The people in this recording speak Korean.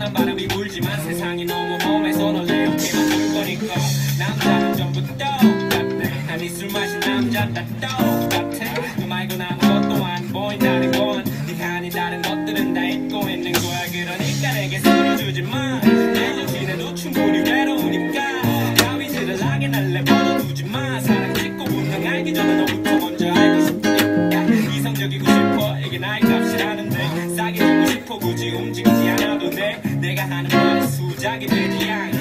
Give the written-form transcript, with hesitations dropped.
시원한 바람이 불지만 세상이 너무 험해서 널 내 옆에만 둘 거니까 남자는 전부 똑같네 아니 술 마신 남자 다 똑같아 너 말고는 아무것도 안 보인다는 건 네가 아닌 다른 것들은 다 잊고 있는 거야 그러니까 내게 술을 주지 마 내년 지내도 충분히 외로우니까 가위질을 하게 날 내버려 두지 마 사랑 짓고 분명 알기 전에 너부터 먼저 알고 싶으니까 이성적이고 싶어 이게 나의 값이라는데 싸게 주고 싶어 굳이 움직이지 않아도 돼 내가 하는 말은 수작이 되지 않아